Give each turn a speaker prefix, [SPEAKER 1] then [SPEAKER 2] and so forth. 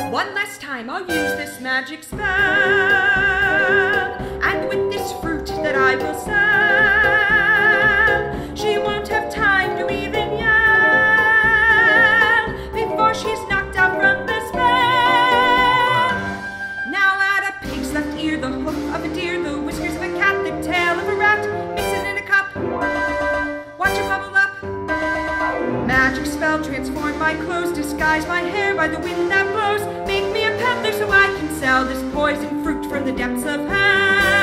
[SPEAKER 1] One last time I'll use this magic spell, and with this fruit that I will sell, she won't have time to even yell before she's knocked out from the spell. Now add a pig's left ear, the hoof of a deer, the whiskers of a cat, the tail of a rat, mix it in a cup, watch it bubble up. Magic spell, transform my clothes, disguise my hair by the wind that blows, make me a peddler so I can sell this poison fruit from the depths of hell.